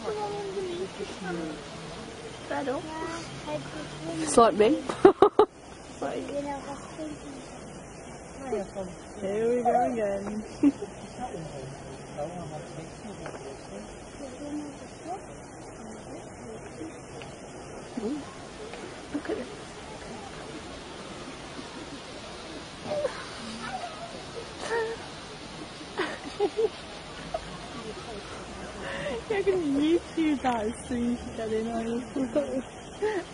Claro. Slot B. Here we go again. Look at it. 약간 유튜브 다 쓰니까 내 나무